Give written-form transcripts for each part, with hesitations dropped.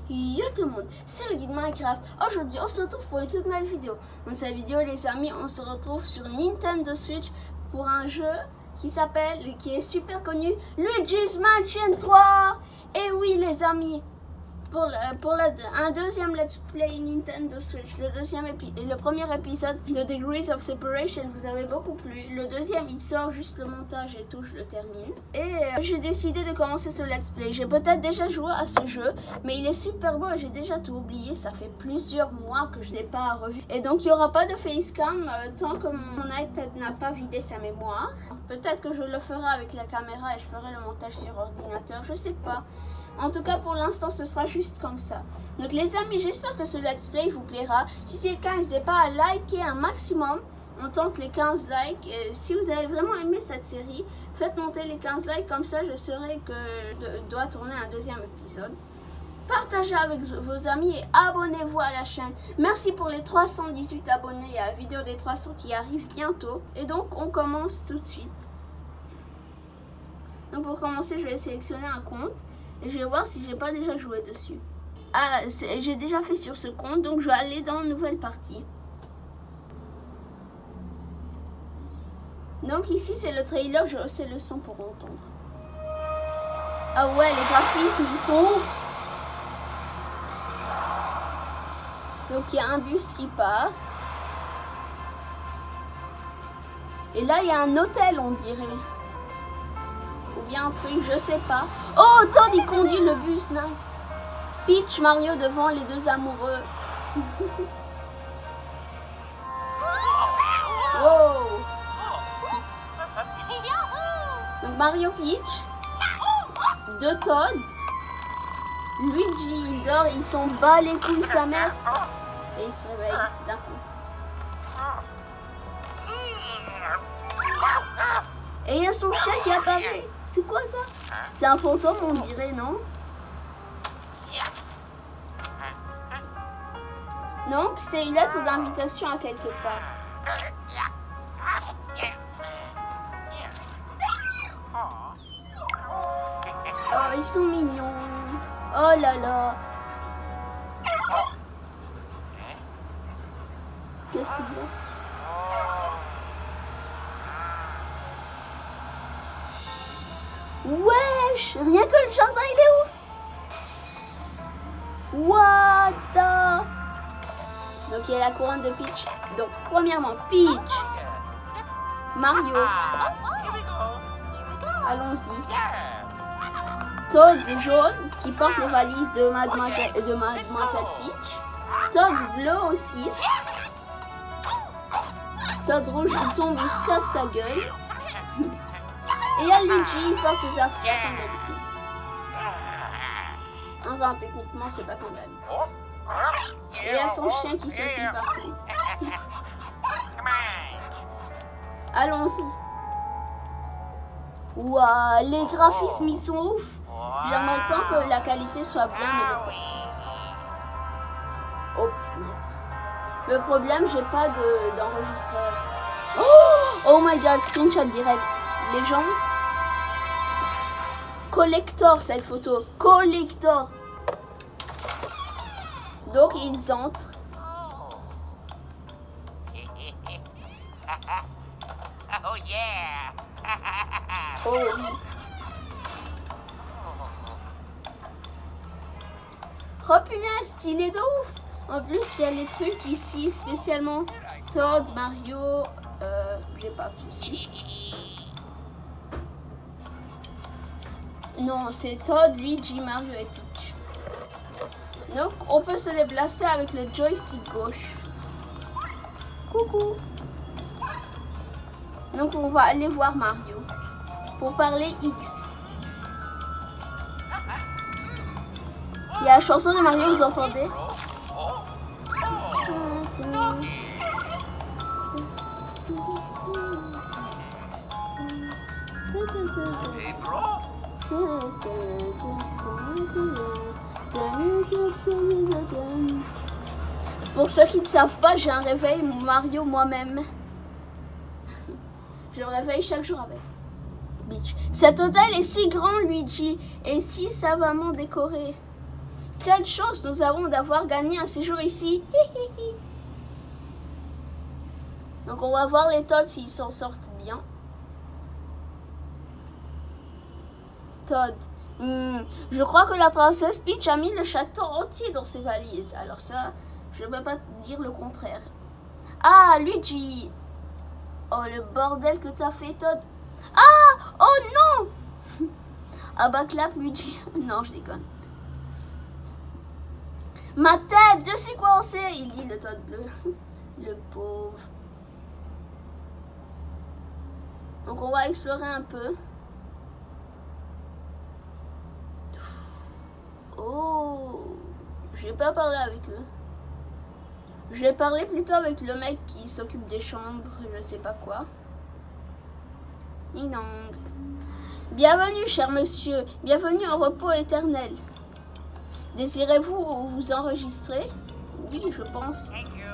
Yo tout le monde, c'est le guide Minecraft. Aujourd'hui on se retrouve pour une toute nouvelle vidéo. Dans cette vidéo les amis, on se retrouve sur Nintendo Switch pour un jeu qui est super connu, Luigi's Mansion 3. Et oui les amis, un deuxième Let's Play Nintendo Switch, le premier épisode de Degrees of Separation vous avez beaucoup plu. Le deuxième il sort, juste le montage et tout, je le termine. Et j'ai décidé de commencer ce Let's Play. J'ai peut-être déjà joué à ce jeu, mais il est super beau et j'ai déjà tout oublié. Ça fait plusieurs mois que je n'ai pas revu. Et donc il n'y aura pas de facecam tant que mon iPad n'a pas vidé sa mémoire. Peut-être que je le ferai avec la caméra et je ferai le montage sur ordinateur, je sais pas. En tout cas, pour l'instant, ce sera juste comme ça. Donc, les amis, j'espère que ce let's play vous plaira. Si c'est le cas, n'hésitez pas à liker un maximum. On tente les 15 likes. Et si vous avez vraiment aimé cette série, faites monter les 15 likes. Comme ça, je saurai que doit tourner un deuxième épisode. Partagez avec vos amis et abonnez-vous à la chaîne. Merci pour les 318 abonnés et à la vidéo des 300 qui arrive bientôt. Et donc, on commence tout de suite. Donc, pour commencer, je vais sélectionner un compte. Et je vais voir si j'ai pas déjà joué dessus. Ah, j'ai déjà fait sur ce compte, donc je vais aller dans une nouvelle partie. Donc ici c'est le trailer, je hausse le son pour entendre. Ah ouais, les graphismes ils sont ouf. Donc il y a un bus qui part. Et là il y a un hôtel on dirait. Ou bien un truc, je sais pas. Oh, Todd il conduit le bus, nice. Peach, Mario devant les deux amoureux. Wow. Donc Mario, Peach, deux Todd. Luigi il dort, il s'en bat les couilles sa mère. Et il se réveille d'un coup. Et il y a son chien qui apparaît. C'est quoi ça? C'est un fantôme on dirait, non? Donc c'est une lettre d'invitation à quelque part. Oh ils sont mignons. Oh là là. Qu'est-ce qu'il y a? Wesh, rien que le jardin il est ouf. What the... Donc il y a la couronne de Peach. Donc premièrement Peach, Mario. Allons-y. Todd jaune qui porte les valises de Mademoiselle Peach. Todd bleu aussi. Todd rouge il tombe, il se casse la gueule. Et il y a Luigi, il porte ses affaires comme d'habitude. Enfin, techniquement, c'est pas comme d'habitude. Et il y a son chien qui s'effile partout. Allons-y. Waouh, les graphismes, ils sont ouf. J'aimerais tant que la qualité soit bien. Oh, punaise. Le problème, j'ai pas d'enregistreur. Oh my god, screenshot direct. Les gens... Collector cette photo. Collector. Donc ils entrent. Oh yeah. Oh oui. Oh punaise, stylé de ouf. En plus il y a les trucs ici spécialement. Todd, Mario. J'ai pas plus ici. Non, c'est Todd, Luigi, Mario et Peach. Donc, on peut se déplacer avec le joystick gauche. Coucou. Donc, on va aller voir Mario. Pour parler X. Il y a la chanson de Mario, vous entendez? Pour ceux qui ne savent pas, j'ai un réveil Mario moi-même. Je le réveille chaque jour avec Peach. Cet hôtel est si grand, Luigi, et si savamment décoré. quelle chance nous avons d'avoir gagné un séjour ici. Donc on va voir les Todd s'ils s'en sortent bien. Todd. Je crois que la princesse Peach a mis le château entier dans ses valises. Alors ça, je ne peux pas dire le contraire. Ah, Luigi. Oh, le bordel que t'as fait, Todd. Ah, oh non. Ah bah clap, Luigi. Non, je déconne. Ma tête, je suis coincé, il dit le Todd bleu. Le pauvre. Donc on va explorer un peu. Oh, j'ai pas parlé avec eux. Je vais parler plutôt avec le mec qui s'occupe des chambres, je sais pas quoi. Ding dong. Bienvenue, cher monsieur. Bienvenue au repos éternel. Désirez-vous vous enregistrer? Oui, je pense.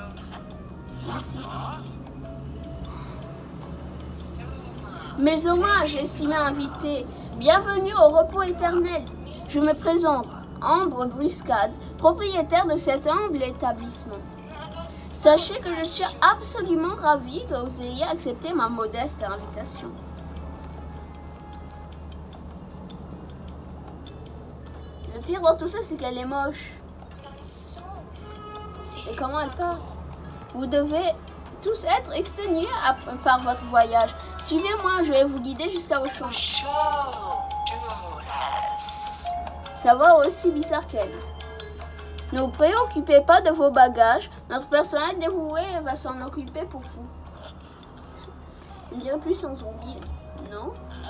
Merci. Mes hommages, estimés invités. Bienvenue au repos éternel. Je me présente, Ambre Bruscade, propriétaire de cet humble établissement. Sachez que je suis absolument ravie que vous ayez accepté ma modeste invitation. Le pire dans tout ça, c'est qu'elle est moche. Et comment elle parle? Vous devez tous être exténués par votre voyage. Suivez-moi, je vais vous guider jusqu'à vos chambres. Savoir aussi bizarre qu'elle. Ne vous préoccupez pas de vos bagages. Notre personnel dévoué va s'en occuper pour vous. Je dirais plus un zombie. Non?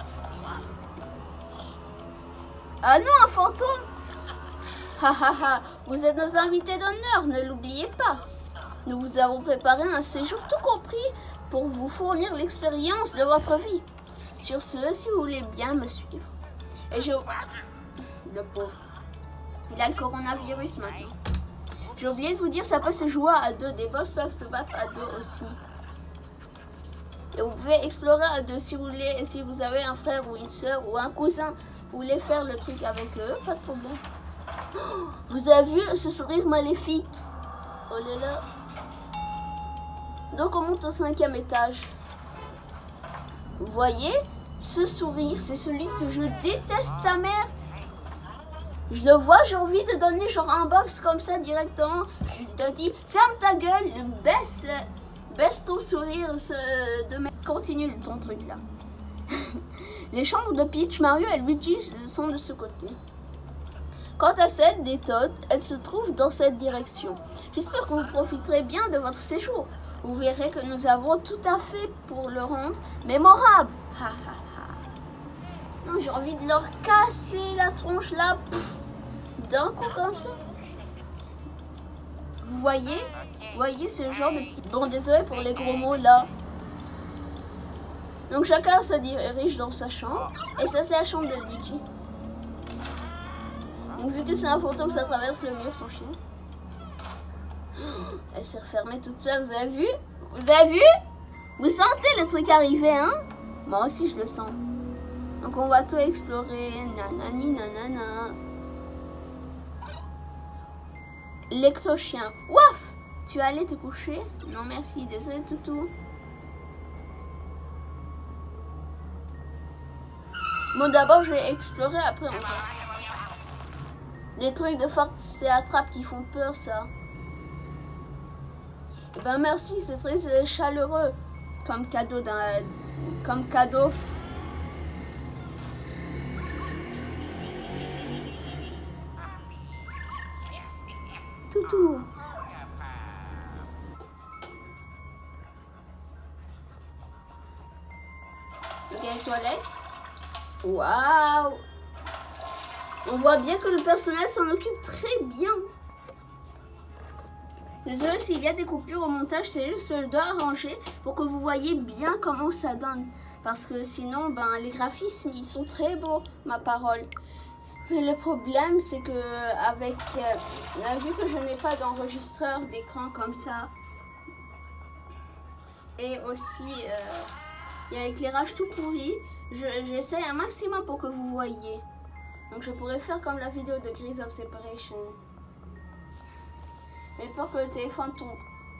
Ah non, un fantôme! Ha ha ha! Vous êtes nos invités d'honneur, ne l'oubliez pas. Nous vous avons préparé un séjour tout compris pour vous fournir l'expérience de votre vie. Sur ce, si vous voulez bien me suivre. Et je... Le pauvre. Il a le coronavirus maintenant. J'ai oublié de vous dire, ça peut se jouer à deux. Des boss peuvent se battre à deux aussi. Et vous pouvez explorer à deux si vous voulez. Si vous avez un frère ou une soeur ou un cousin, vous voulez faire le truc avec eux, pas de problème. Oh, vous avez vu ce sourire maléfique? Oh là là. Donc on monte au 5e étage. Vous voyez, ce sourire, c'est celui que je déteste sa mère. Je le vois, j'ai envie de donner genre un box comme ça directement. Je te dis, ferme ta gueule, baisse ton sourire, continue ton truc là. Les chambres de Peach, Mario et Luigi sont de ce côté. Quant à celle des Todd, elle se trouve dans cette direction. J'espère que vous profiterez bien de votre séjour. Vous verrez que nous avons tout à fait pour le rendre mémorable. Ha ha ha. Non, j'ai envie de leur casser la tronche là. D'un coup comme ça. Vous voyez ce genre de petit... Bon, désolé pour les gros mots là. Donc chacun se dirige dans sa chambre. Et ça, c'est la chambre de Luigi. Donc vu que c'est un fantôme, ça traverse le mur, son chien. Elle s'est refermée toute seule, vous avez vu? Vous avez vu? Vous sentez le truc arriver, hein? Moi aussi, je le sens. Donc on va tout explorer. Nanani, nanana. Lecto-chien. Waf! Tu es allé te coucher? Non, merci. Désolé, toutou. Bon, d'abord, je vais explorer, après on va. Les trucs de force et attrape qui font peur, ça. Eh ben, merci, c'est très chaleureux. Comme cadeau comme cadeau. Toutou. Ok, toilette. Waouh! On voit bien que le personnel s'en occupe très bien. Désolé s'il y a des coupures au montage, c'est juste que je dois arranger pour que vous voyez bien comment ça donne. Parce que sinon, ben, les graphismes, ils sont très beaux, ma parole. Mais le problème, c'est que vu que je n'ai pas d'enregistreur d'écran comme ça, et aussi, il y a l'éclairage tout pourri, j'essaie un maximum pour que vous voyez. Donc je pourrais faire comme la vidéo de Gris of Separation. peur que le téléphone tombe.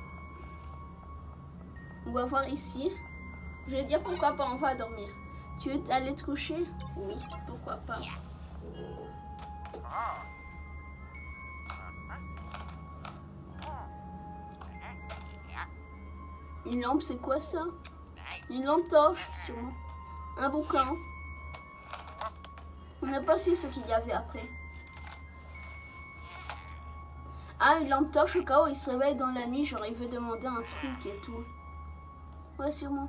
On va voir ici. Je vais dire pourquoi pas, on va dormir. Tu veux aller te coucher? Oui, pourquoi pas. Une lampe, c'est quoi ça? Une lampe torche, sûrement. Un bouquin. On n'a pas su ce qu'il y avait après. Ah, une lampe torche au cas où il se réveille dans la nuit, genre il veut demander un truc et tout. Ouais, sûrement.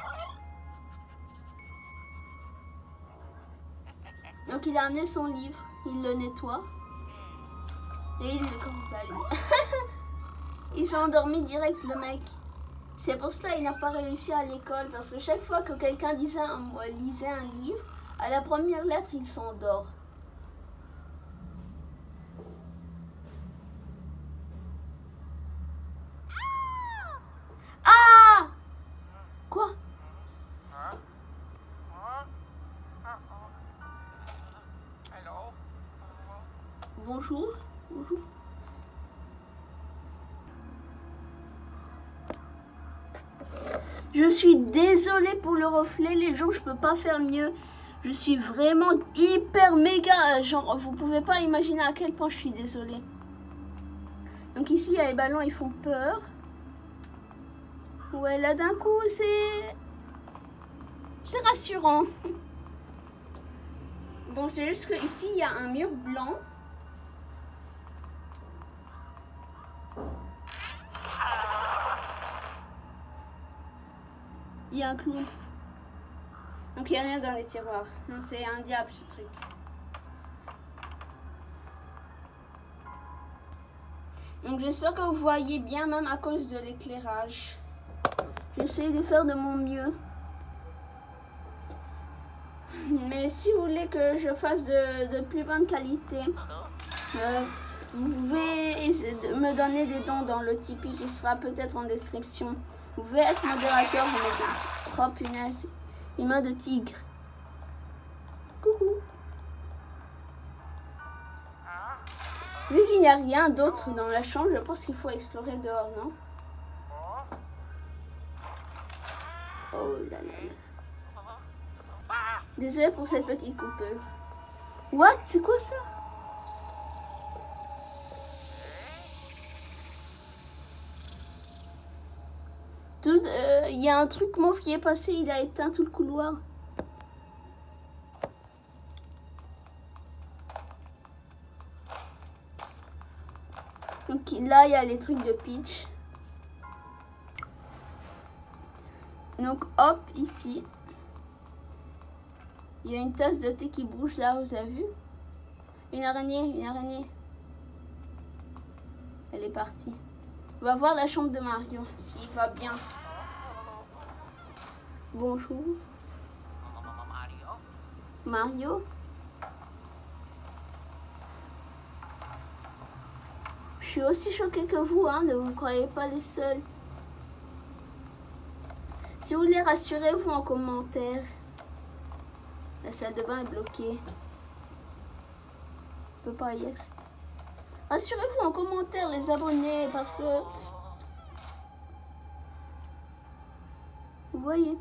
Donc il a amené son livre, il le nettoie. Et il le commence à lire. Il s'est endormi direct, le mec. C'est pour cela qu'il n'a pas réussi à l'école, parce que chaque fois que quelqu'un lisait un livre, à la première lettre, il s'endort. Ah! Quoi? Bonjour. Bonjour. Je suis désolée pour le reflet, les gens, je peux pas faire mieux. Je suis vraiment hyper méga, genre vous pouvez pas imaginer à quel point je suis désolée. Donc ici il y a les ballons, ils font peur. Ouais, là d'un coup c'est rassurant. Bon, c'est juste que ici il y a un mur blanc. Il y a un clou. Donc il n'y a rien dans les tiroirs. Non, c'est un diable ce truc. Donc j'espère que vous voyez bien, même à cause de l'éclairage. J'essaie de faire de mon mieux. Mais si vous voulez que je fasse de plus bonne qualité, vous pouvez me donner des dons dans le Tipeee qui sera peut-être en description. Vous pouvez être modérateur, vous mettez. Oh punaise, une main de tigre. Coucou. Vu qu'il n'y a rien d'autre dans la chambre, je pense qu'il faut explorer dehors, non? Oh là là. Désolée pour cette petite coupure. What? C'est quoi ça? Il y a un truc mauve qui est passé, il a éteint tout le couloir. Donc là, il y a les trucs de Peach. Donc hop, ici. Il y a une tasse de thé qui bouge là, vous avez vu? Une araignée, une araignée. Elle est partie. On va voir la chambre de Mario, s'il va bien. Bonjour. Mario. Je suis aussi choquée que vous, hein, ne vous croyez pas les seuls. Si vous voulez, rassurez-vous en commentaire. La salle de bain est bloquée. Je peux pas y accéder. Rassurez-vous en commentaire, les abonnés, parce que... Vous voyez.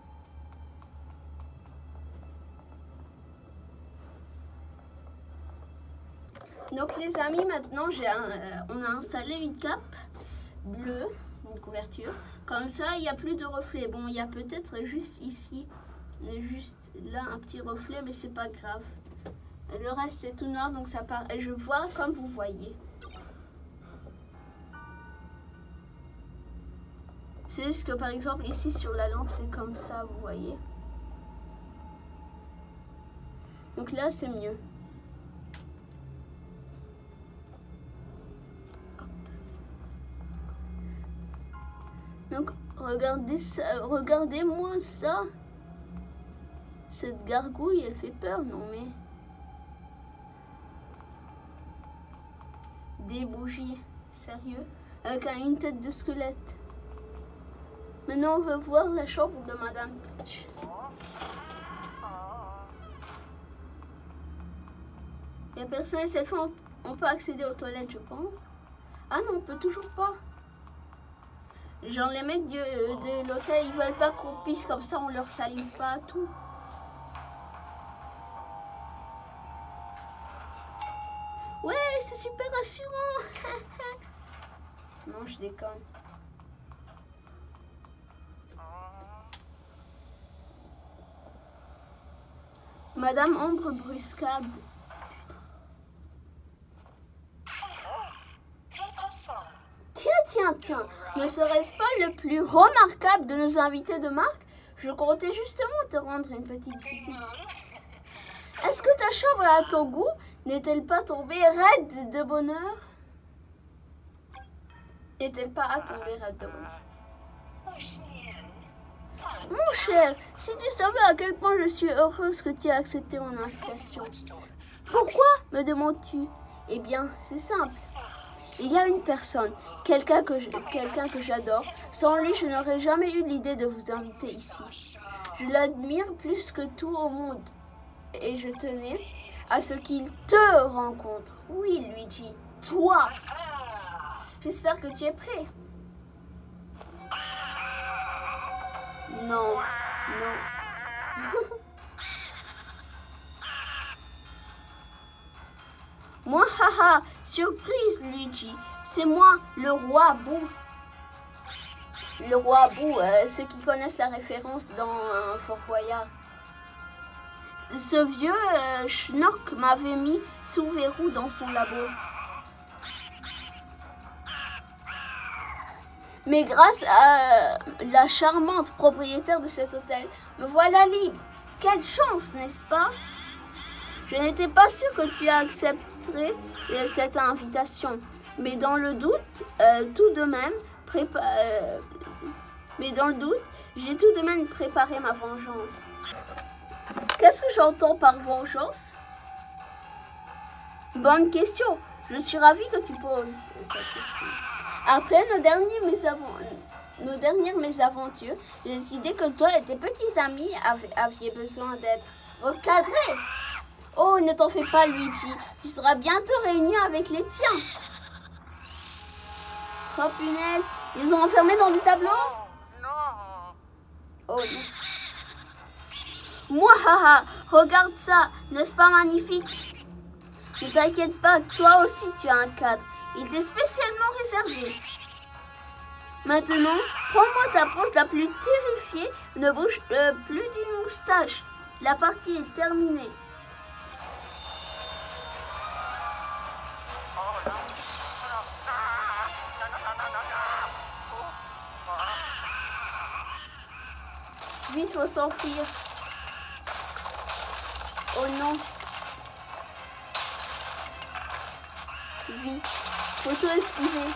Donc les amis, maintenant on a installé une cape bleue, une couverture. Comme ça, il n'y a plus de reflets. Bon, il y a peut-être juste ici, juste là, un petit reflet, mais c'est pas grave. Le reste c'est tout noir, donc ça part. Et je vois comme vous voyez. C'est juste que par exemple ici sur la lampe c'est comme ça, vous voyez. Donc là c'est mieux. Hop. Donc regardez ça, regardez-moi ça. Cette gargouille, elle fait peur, non mais. Des bougies, sérieux, avec une tête de squelette. Maintenant, on va voir la chambre de Madame Peach. Il n'y a personne et cette fois, on peut accéder aux toilettes, je pense. Ah non, on peut toujours pas. Genre les mecs de l'hôtel, ils veulent pas qu'on pisse comme ça, on leur salit pas tout. Ouais, c'est super rassurant. Non, je déconne. Madame Ombre Bruscade. Tiens. Ne serait-ce pas le plus remarquable de nos invités de marque? Je comptais justement te rendre une petite visite. Est-ce que ta chambre à ton goût n'est-elle pas tombée raide de bonheur? N'est-elle pas à tomber raide de bonheur? Mon cher, si tu savais à quel point je suis heureuse que tu aies accepté mon invitation. Pourquoi, me demandes-tu? Eh bien, c'est simple. Il y a une personne, quelqu'un que j'adore. Sans lui, je n'aurais jamais eu l'idée de vous inviter ici. Je l'admire plus que tout au monde. Et je tenais à ce qu'il te rencontre. Oui, Luigi, toi. J'espère que tu es prêt. Non. Moi, haha, surprise, Luigi. C'est moi, le roi Boo. Le roi Boo, ceux qui connaissent la référence dans Fort Boyard. Ce vieux schnock m'avait mis sous verrou dans son labo. Mais grâce à la charmante propriétaire de cet hôtel, me voilà libre. Quelle chance, n'est-ce pas? Je n'étais pas sûre que tu accepterais cette invitation. Mais dans le doute, j'ai tout de même préparé ma vengeance. Qu'est-ce que j'entends par vengeance? Bonne question. Je suis ravie que tu poses cette question. Après nos dernières mésaventures, j'ai décidé que toi et tes petits amis aviez besoin d'être recadrés. Oh, ne t'en fais pas, Luigi. Tu seras bientôt réuni avec les tiens. Oh, punaise. Ils ont enfermé dans du tableau? Oh, non. Moi, haha, regarde ça. N'est-ce pas magnifique? Ne t'inquiète pas, toi aussi tu as un cadre. Il t'est spécialement réservé. Maintenant, prends-moi ta pose la plus terrifiée. Ne bouge plus d'une moustache. La partie est terminée. Vite, faut s'enfuir. Oh non. Vite, faut tout esquiver.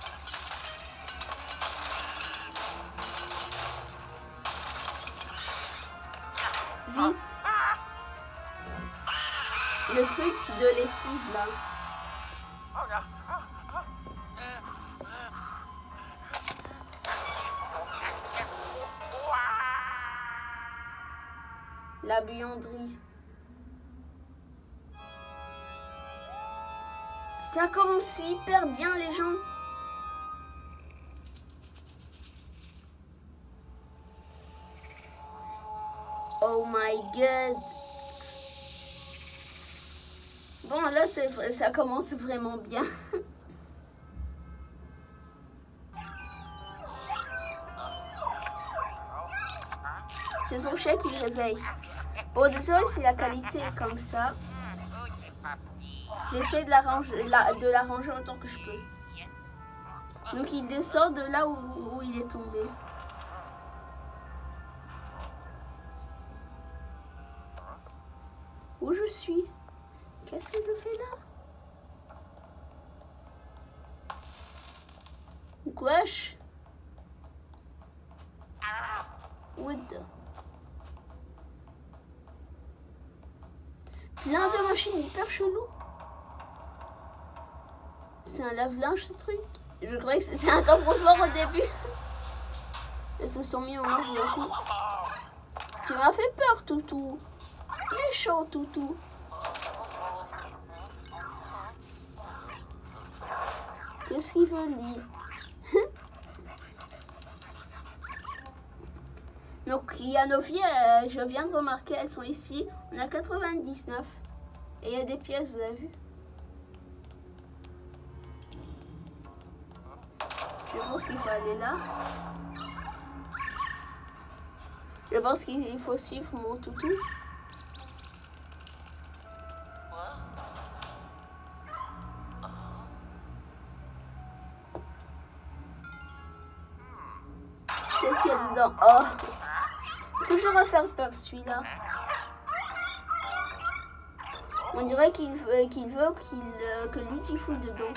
Vite. Le truc de lessive là. La buanderie. Ça commence hyper bien, les gens. Oh my god. Bon, là, ça commence vraiment bien. C'est son chien qui le réveille. Bon, désolé si la qualité est comme ça. J'essaie de l'arranger autant que je peux. Donc il descend de là où il est tombé. Où je suis? Qu'est-ce que je fais là? Gouache. Wood. Plein de machines hyper chelou. C'est un lave-linge ce truc. Je croyais que c'était un tampon au début. Ils se sont mis en marche d'un coup. Tu m'as fait peur, Toutou. Méchant, Toutou. Qu'est-ce qu'il veut lui? Donc il y a nos filles, je viens de remarquer, elles sont ici. On a 99. Et il y a des pièces, vous avez vu? Je pense qu'il faut aller là. Je pense qu'il faut suivre mon toutou. Qu'est-ce qu'il y a dedans? Oh! Toujours à faire peur celui-là. On dirait qu'il veut que lui qui fouille dedans.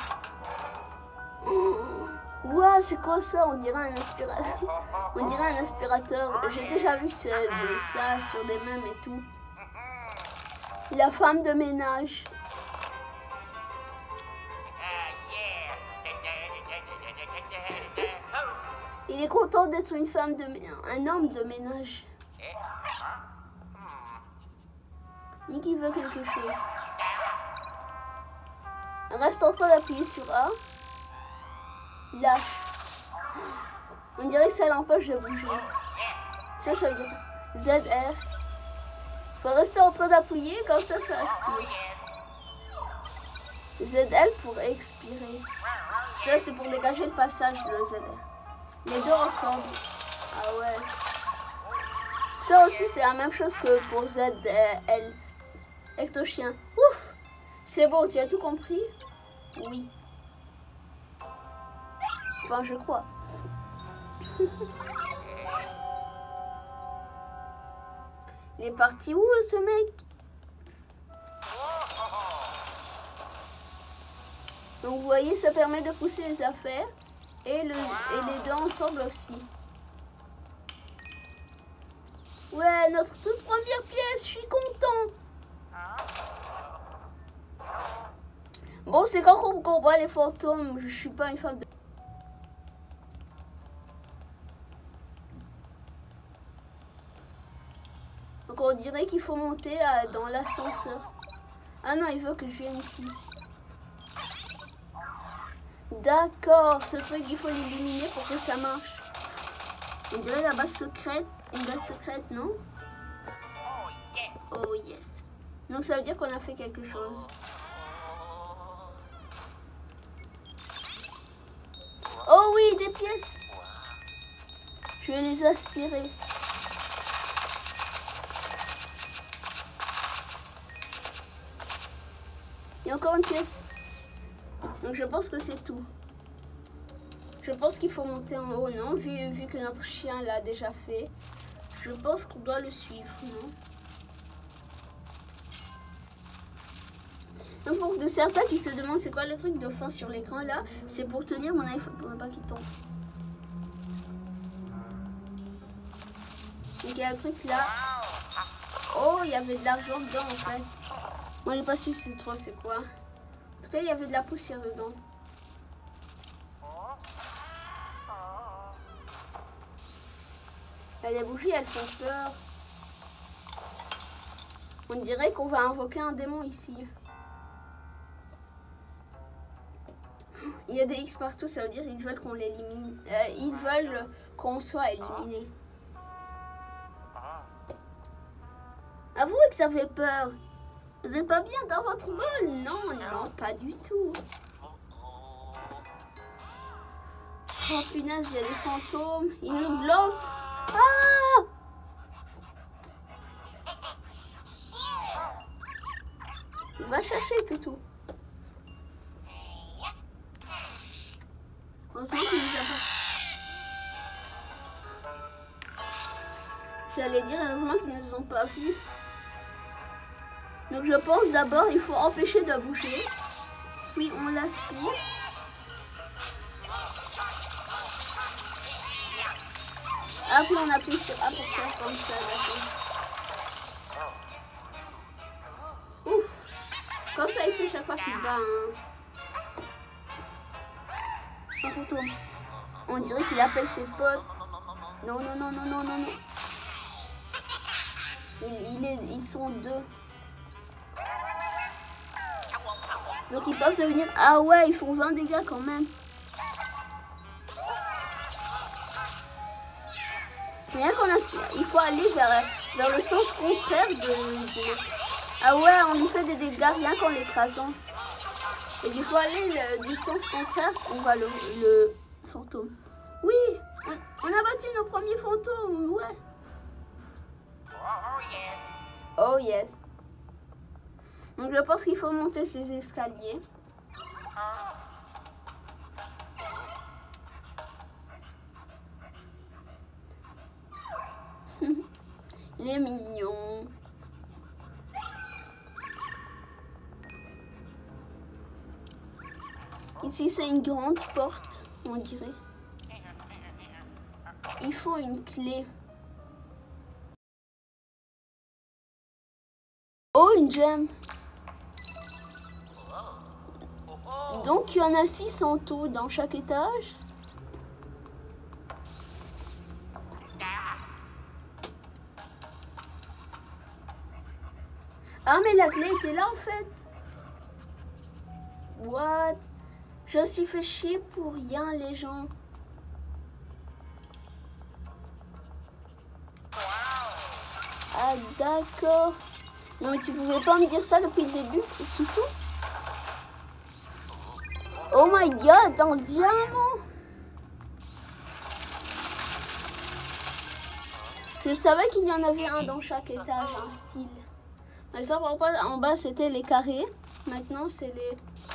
Ouah, c'est quoi ça? On dirait un aspirateur. On dirait un aspirateur. J'ai déjà vu ça sur des mèmes et tout. La femme de ménage. Il est content d'être une femme de un homme de ménage. Nicky veut quelque chose. Reste en train d'appuyer sur A. Lâche. On dirait que ça l'empêche de bouger. Ça veut dire ZR. Faut rester en train d'appuyer, comme ça aspire. ZL pour expirer. Ça c'est pour dégager le passage, le ZR. Les deux ensemble. Ah ouais. Ça aussi c'est la même chose que pour ZL. Ectochien. Ouf! C'est bon, tu as tout compris? Oui. Enfin, je crois. Il est parti où ce mec? Donc vous voyez, ça permet de pousser les affaires et les deux ensemble aussi. Ouais, notre toute première pièce, je suis content. Bon, c'est quand on combat les fantômes, je suis pas une femme de... Donc on dirait qu'il faut monter dans l'ascenseur. Ah non, il veut que je vienne ici. D'accord, ce truc, il faut l'illuminer pour que ça marche. On dirait la base secrète. Une base secrète, non? Oh yes. Donc ça veut dire qu'on a fait quelque chose. Oh oui, des pièces. Je vais les aspirer. Il y a encore une pièce. Donc je pense que c'est tout. Je pense qu'il faut monter en haut, non? Vu que notre chien l'a déjà fait. Je pense qu'on doit le suivre, non? Donc pour de certains qui se demandent c'est quoi le truc de fond sur l'écran là, c'est pour tenir mon iPhone pour ne pas qu'il tombe. Donc il y a un truc là. Oh, il y avait de l'argent dedans en fait. Moi j'ai pas su c'est trop c'est quoi. En tout cas il y avait de la poussière dedans. Les bougies elles font peur. On dirait qu'on va invoquer un démon ici. Il y a des X partout, ça veut dire qu'ils veulent qu'on l'élimine. Ils veulent qu'on soit éliminé. Avouez que ça fait peur. Vous n'êtes pas bien dans votre bol? Non, non, pas du tout. Oh punaise, il y a des fantômes. Ils nous bloquent. Ah! Va chercher Toutou. Heureusement qu'il nous a pas. J'allais dire heureusement qu'ils ne nous ont pas vus. Donc je pense d'abord il faut empêcher de bouger. Puis on l'aspire. Après on appuie sur A pour faire comme ça. Ouf. Comme ça il fait chaque fois qu'il bat un fantôme. On dirait qu'il appelle ses potes. Non, non, non, non, non, non, non. Ils sont deux. Donc ils peuvent devenir... Ah ouais, ils font 20 dégâts quand même. Rien qu'on a... Il faut aller vers le sens contraire de... Ah ouais, on lui fait des dégâts rien qu'en l'écrasant. Et il faut aller du sens contraire, on voit le fantôme. Oui, on a battu nos premiers fantômes, ouais. Oh yes. Donc je pense qu'il faut monter ces escaliers. Il est mignon. Ici c'est une grande porte, on dirait. Il faut une clé. Oh, une gemme. Donc il y en a 6 en tout dans chaque étage. Ah mais la clé était là en fait. What? Je me suis fait chier pour rien les gens. Ah d'accord. Non mais tu pouvais pas me dire ça depuis le début, c'est tout. Oh my god, un diamant. Je savais qu'il y en avait un dans chaque étage, un style. Mais ça, en bas c'était les carrés. Maintenant c'est les...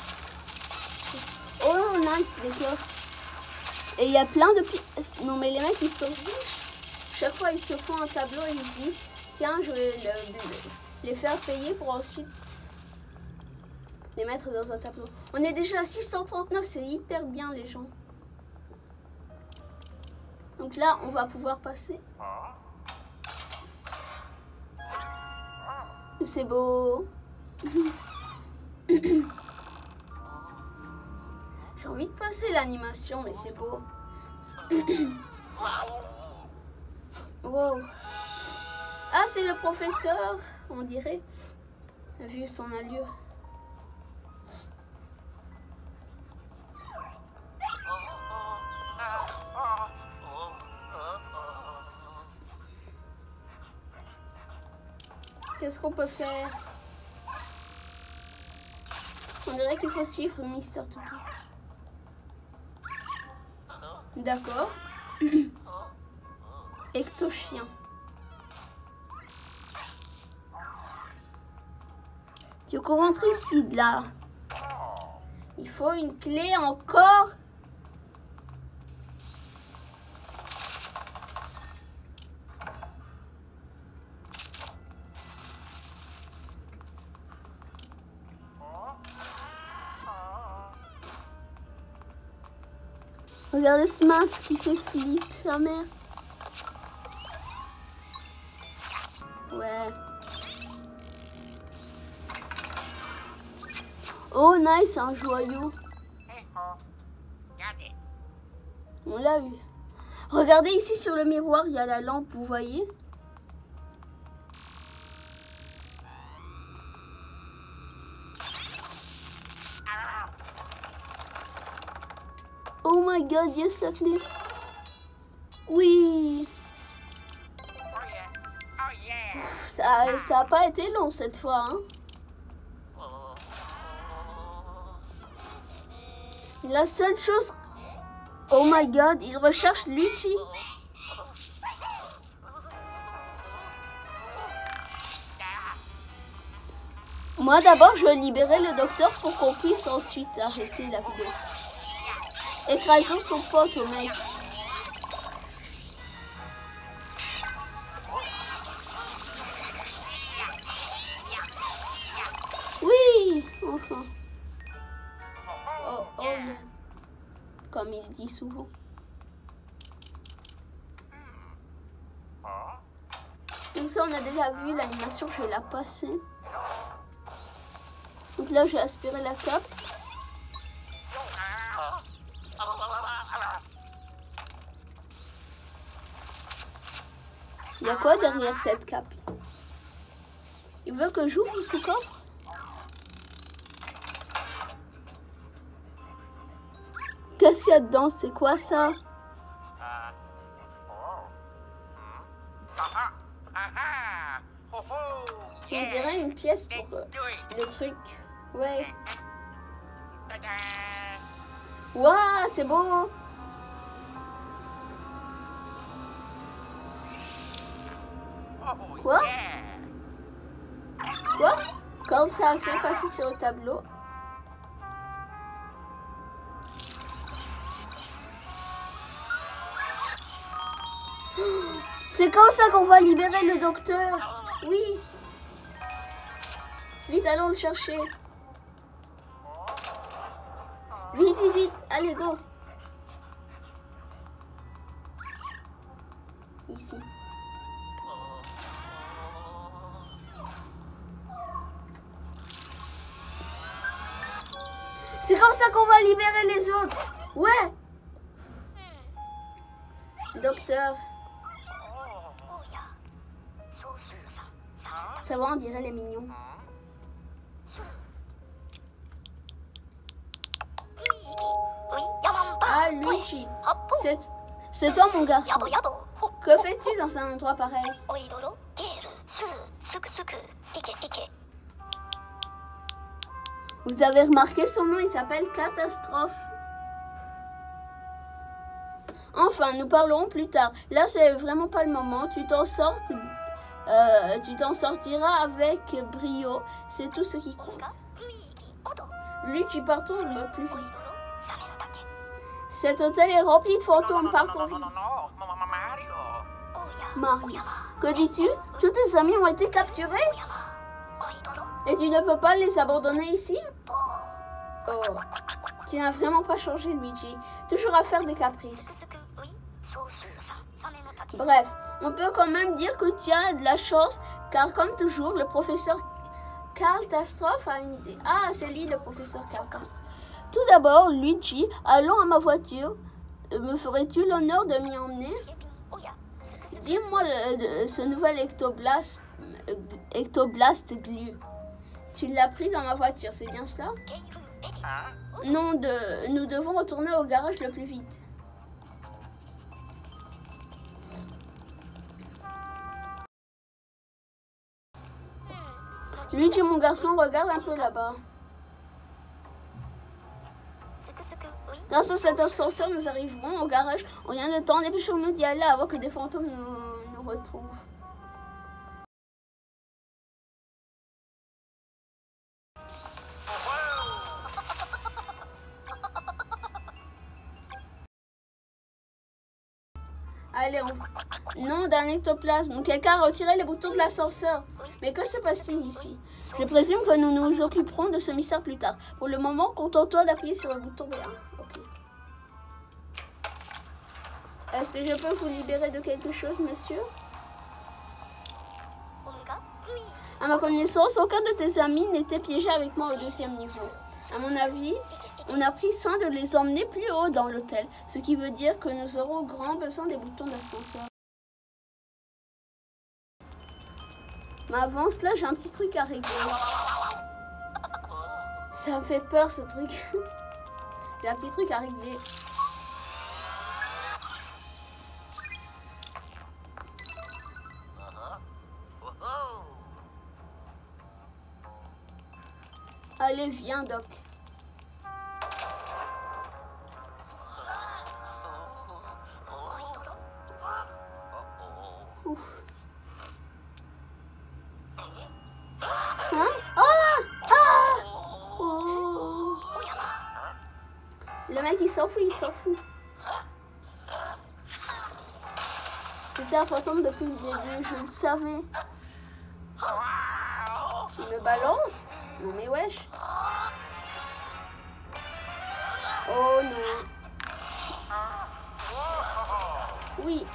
Oh nice, des coffres. Et il y a plein de pièces. Non mais les mecs ils sont riches. Chaque fois ils se font un tableau et ils se disent tiens je vais les faire payer pour ensuite les mettre dans un tableau. On est déjà à 639, c'est hyper bien les gens. Donc là on va pouvoir passer. C'est beau. J'ai envie de passer l'animation, mais c'est beau. Wow. Ah, c'est le professeur, on dirait. Vu son allure. Qu'est-ce qu'on peut faire? On dirait qu'il faut suivre Mister Toupie. D'accord. Ecto-chien. Tu peux rentrer ici, de là. Il faut une clé encore. Regardez ce masque qui fait flip, sa mère. Ouais. Oh nice, un joyau. On l'a eu. Regardez ici sur le miroir, il y a la lampe, vous voyez? Oh my god, yes, la clé. Oui. Ça a pas été long cette fois, hein. La seule chose... Oh my god, il recherche Luigi. Moi d'abord, je vais libérer le docteur pour qu'on puisse ensuite arrêter la vidéo. Écrasons son pote au mec. Oui, enfin. Oh, yeah. Comme il dit souvent. Donc ça, on a déjà vu l'animation, je vais la passer. Donc là, je vais aspirer la cape. Il y a quoi derrière cette cape? Il veut que j'ouvre ce coffre? qu'est-ce qu'il y a dedans? C'est quoi ça? On dirait une pièce pour le truc. Ouais. Waouh, c'est beau. Quoi? Quoi? Quand ça a fait passer sur le tableau. C'est comme ça qu'on va libérer le docteur. Oui. Vite, allons le chercher. Vite, vite, vite. Allez, go. Ici. C'est comme ça qu'on va libérer les autres. Ouais. Docteur. Ça va, on dirait les mignons. Ah, Luigi. C'est toi, mon garçon. Que fais-tu dans un endroit pareil? Vous avez remarqué son nom, il s'appelle Catastrophe. Enfin, nous parlerons plus tard. Là, c'est vraiment pas le moment. Tu t'en sortiras avec brio. C'est tout ce qui compte. Luigi, partons plus vite. Cet hôtel est rempli de fantômes. Partons vite. Mario, que dis-tu? Tous tes amis ont été capturés? Et tu ne peux pas les abandonner ici? Oh, tu n'as vraiment pas changé, Luigi. Toujours à faire des caprices. Bref, on peut quand même dire que tu as de la chance, car comme toujours, le professeur Catastrophe a une idée. Ah, c'est lui le professeur Catastrophe. Tout d'abord, Luigi, allons à ma voiture. Me ferais-tu l'honneur de m'y emmener? Dis-moi ce nouvel Ectoblast Glu. Tu l'as pris dans ma voiture, c'est bien cela? Non, nous devons retourner au garage le plus vite. Luigi, mon garçon, regarde un peu là-bas. Grâce à cet ascenseur, nous arriverons au garage. On vient de temps, dépêchons-nous d'y aller avant que des fantômes nous retrouvent. Allez, nom d'un ectoplasme. Quelqu'un a retiré les boutons de l'ascenseur. Mais que se passe-t-il ici? Je présume que nous nous occuperons de ce mystère plus tard. Pour le moment, contente-toi d'appuyer sur le bouton B1. Ok. Est-ce que je peux vous libérer de quelque chose, monsieur? À ma connaissance, aucun de tes amis n'était piégé avec moi au 2e niveau. À mon avis, on a pris soin de les emmener plus haut dans l'hôtel, ce qui veut dire que nous aurons grand besoin des boutons d'ascenseur. Mais avant cela, j'ai un petit truc à régler. Ça me fait peur, ce truc. J'ai un petit truc à régler. Allez, viens, Doc. Ouf. Hein? Ah! Ah! Oh. Le mec, il s'en fout, il s'en fout. C'était un fantôme depuis le début, je le savais. Il me balance? Non mais wesh. Oh non. Oui.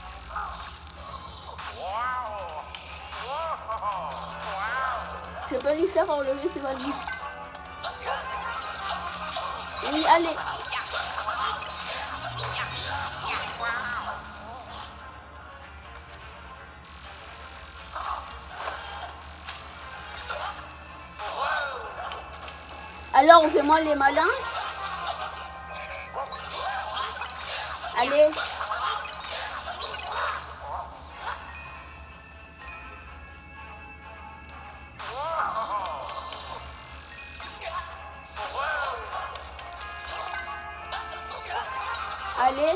Je peux lui faire enlever ses valises. Oui, allez. Alors, on fait moins les malins. Allez. Allez.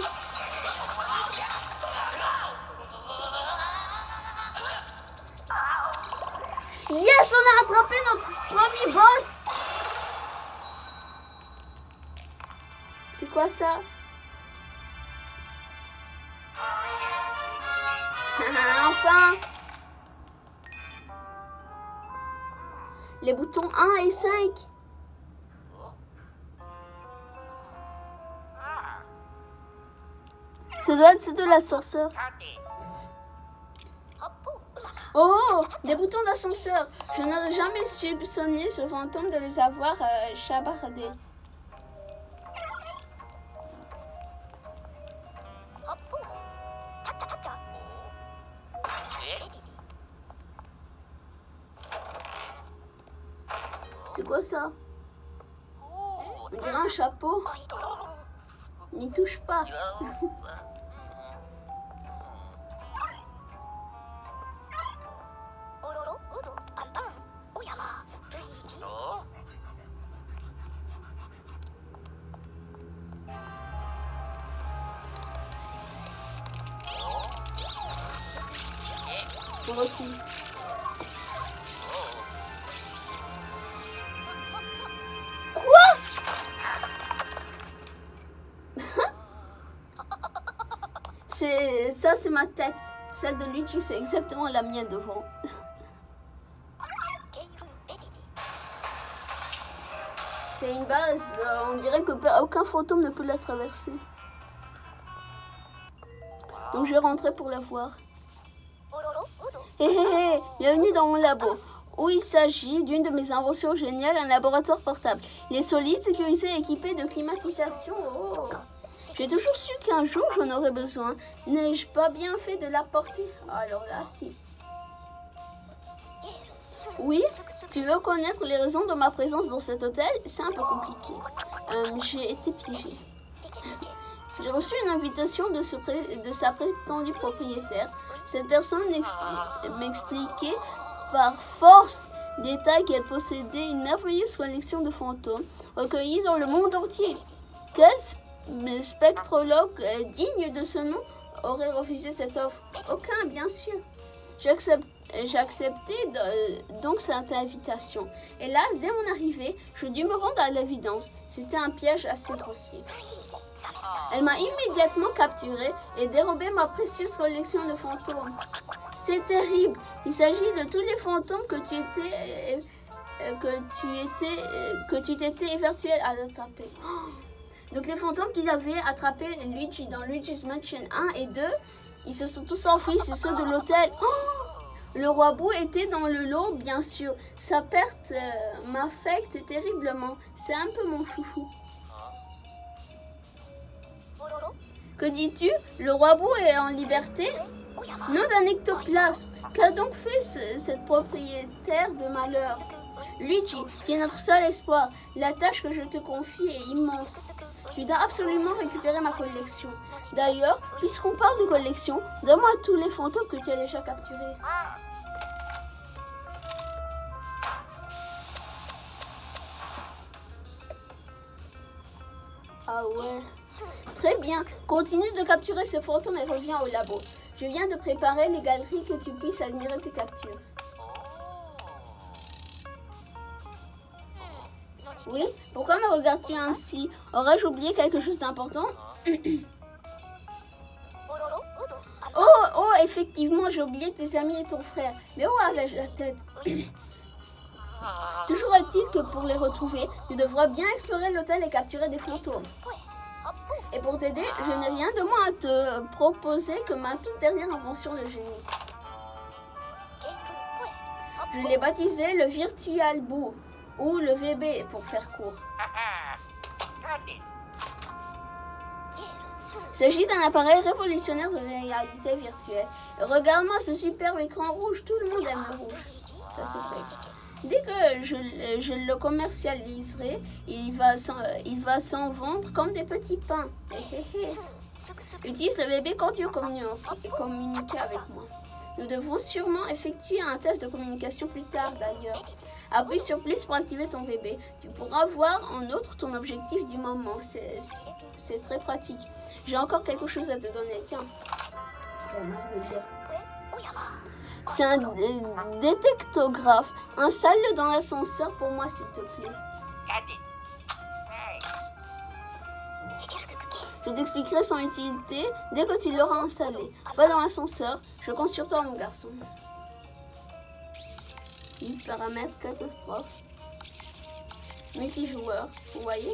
Yes, on a attrapé notre premier boss. C'est quoi ça? Enfin. Les boutons 1 et 5. Ça doit être de l'ascenseur. Oh, des boutons d'ascenseur. Je n'aurais jamais soupçonné ce fantôme de les avoir chabardés. C'est quoi ça? On dirait un chapeau. N'y touche pas. Moi aussi. Ça, c'est ma tête. Celle de Luigi, c'est exactement la mienne devant. C'est une base. On dirait que aucun fantôme ne peut la traverser. Donc je vais rentrer pour la voir. Hé hé hé, bienvenue dans mon labo. Où il s'agit d'une de mes inventions géniales, un laboratoire portable. Il est solide, sécurisé et équipé de climatisation. Oh. J'ai toujours su qu'un jour j'en aurais besoin. N'ai-je pas bien fait de l'apporter? Alors là, si. Oui, tu veux connaître les raisons de ma présence dans cet hôtel? C'est un peu compliqué. J'ai été piégée. J'ai reçu une invitation de sa prétendue propriétaire. Cette personne m'expliquait par force détail qu'elle possédait une merveilleuse collection de fantômes recueillis dans le monde entier. Quel spectrologue digne de ce nom aurait refusé cette offre? Aucun, bien sûr. J'ai accepté donc cette invitation. Hélas, dès mon arrivée, je dus me rendre à l'évidence. C'était un piège assez grossier. Elle m'a immédiatement capturée et dérobé ma précieuse collection de fantômes. C'est terrible. Il s'agit de tous les fantômes que tu t'étais évertué à attraper. Donc les fantômes qu'il avait attrapés Luigi dans Luigi's Mansion 1 et 2, ils se sont tous enfuis, c'est ceux de l'hôtel. Le roi Boo était dans le lot, bien sûr. Sa perte m'affecte terriblement. C'est un peu mon chouchou. Que dis-tu? Le roi Boo est en liberté? Nom d'un ectoplasme. Qu'a donc fait cette propriétaire de malheur? Luigi, qui est notre seul espoir. La tâche que je te confie est immense. Tu dois absolument récupérer ma collection. D'ailleurs, puisqu'on parle de collection, donne-moi tous les fantômes que tu as déjà capturés. Ah ouais. Très bien. Continue de capturer ces fantômes et reviens au labo. Je viens de préparer les galeries que tu puisses admirer tes captures. Oui, pourquoi me regardes-tu ainsi? Aurais-je oublié quelque chose d'important? Oh, effectivement, j'ai oublié tes amis et ton frère. Mais où avais-je la tête? Toujours est-il que pour les retrouver, tu devras bien explorer l'hôtel et capturer des fantômes. Et pour t'aider, je n'ai rien de moins à te proposer que ma toute dernière invention de génie. Je l'ai baptisé le Virtual Boo, ou le VB pour faire court. Il s'agit d'un appareil révolutionnaire de réalité virtuelle. Regarde-moi ce superbe écran rouge, tout le monde aime le rouge. Ça c'est vrai. Dès que je le commercialiserai, il va s'en vendre comme des petits pains. Utilise le bébé quand tu veux communiquer avec moi. Nous devrons sûrement effectuer un test de communication plus tard d'ailleurs. Appuie sur plus pour activer ton bébé. Tu pourras voir en outre ton objectif du moment. C'est très pratique. J'ai encore quelque chose à te donner. Tiens. J'aimerais le dire. C'est un détectographe. Installe-le dans l'ascenseur pour moi, s'il te plaît. Je t'expliquerai son utilité dès que tu l'auras installé. Va dans l'ascenseur. Je compte sur toi, mon garçon. Paramètres, catastrophe. Multijoueur, vous voyez?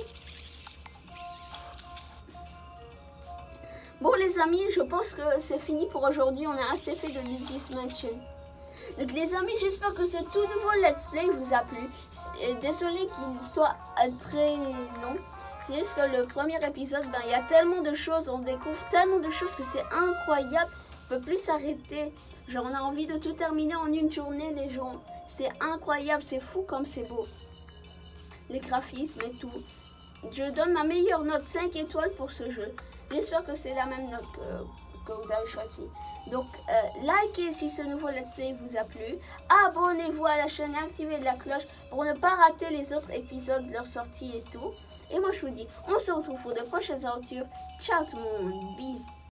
Bon les amis, je pense que c'est fini pour aujourd'hui. On a assez fait de Luigi's Mansion. Donc les amis, j'espère que ce tout nouveau let's play vous a plu. Désolé qu'il soit très long. C'est juste que le premier épisode, il y a tellement de choses, on découvre tellement de choses que c'est incroyable. On ne peut plus s'arrêter. Genre on a envie de tout terminer en une journée les gens. C'est incroyable, c'est fou comme c'est beau. Les graphismes et tout. Je donne ma meilleure note 5 étoiles pour ce jeu. J'espère que c'est la même note que vous avez choisi. Donc, likez si ce nouveau let's play vous a plu. Abonnez-vous à la chaîne et activez la cloche pour ne pas rater les autres épisodes, leur sortie et tout. Et moi, je vous dis, on se retrouve pour de prochaines aventures. Ciao tout le monde, bisous.